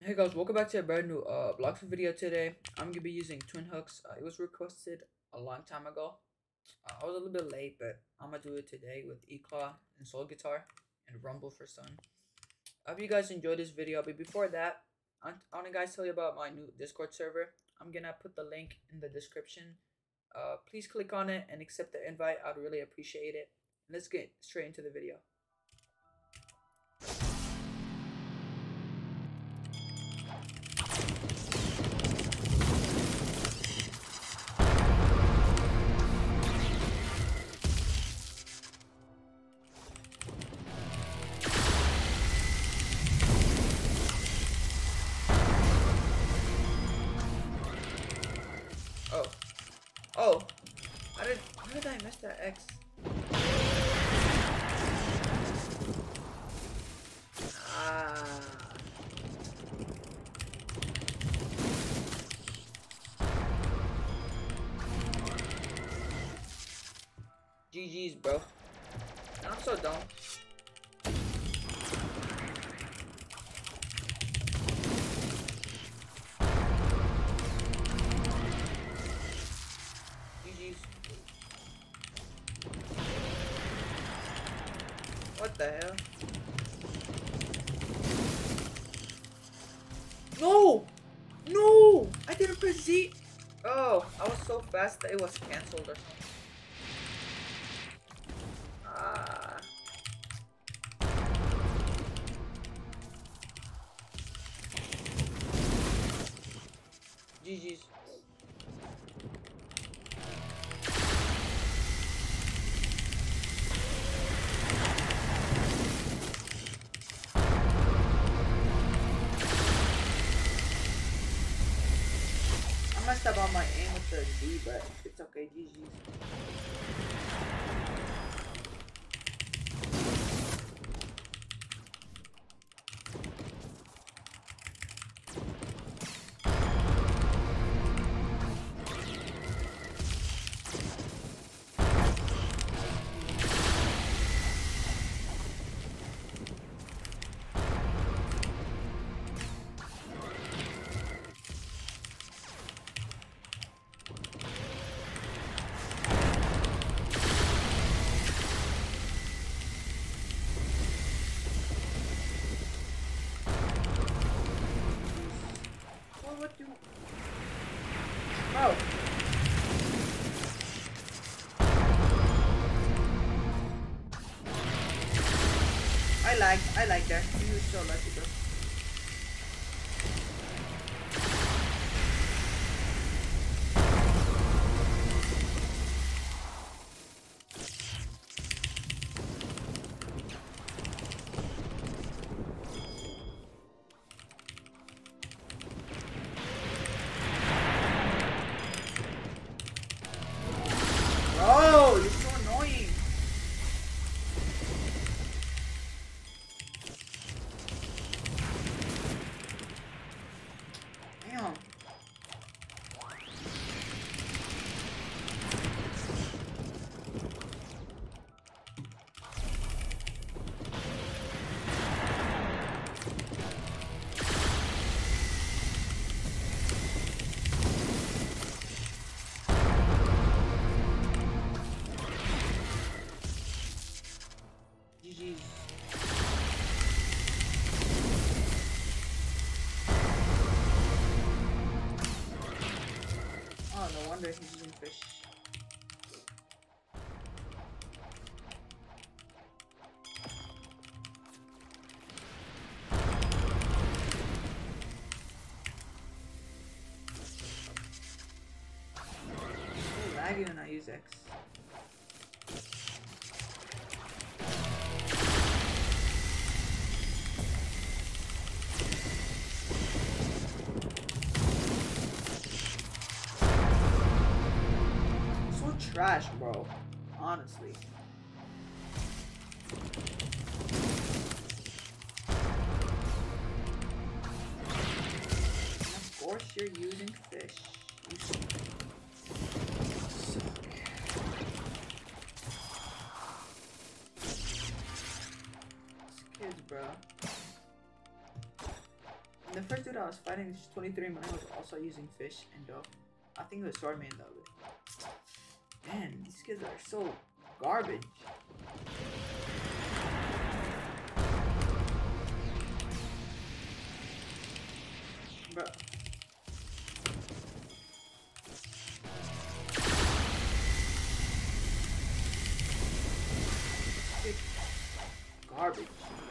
Hey guys, welcome back to a brand new Bloxburg video today. I'm gonna be using twin hooks. It was requested a long time ago. I was a little bit late, but I'm gonna do it today with Eclaw and Soul Guitar and Rumble for Sun. I hope you guys enjoyed this video, but before that, I want to guys tell you about my new Discord server. I'm gonna put the link in the description. Please click on it and accept the invite. I'd really appreciate it. Let's get straight into the video. Oh, oh, how did I miss that X? Ah. GG's, bro. I'm so dumb. GG's. What the hell? No! No! I didn't press Z. Oh, I was so fast that it was cancelled or something. Ah. GG's. I messed up on my aim with the Z, but it's okay. GG's. What do? Oh. I like that. You were so lucky, bro. Oh, you're so annoying. Damn. GG's. Oh, no wonder he's using fish. Oh, laggy when I use X. Trash, bro. Honestly. And of course you're using fish. You suck. These kids, bro. The first dude I was fighting, 23 mine, was also using fish and dough. I think it was Swordman though. But man, these kids are so garbage. Bro. Garbage.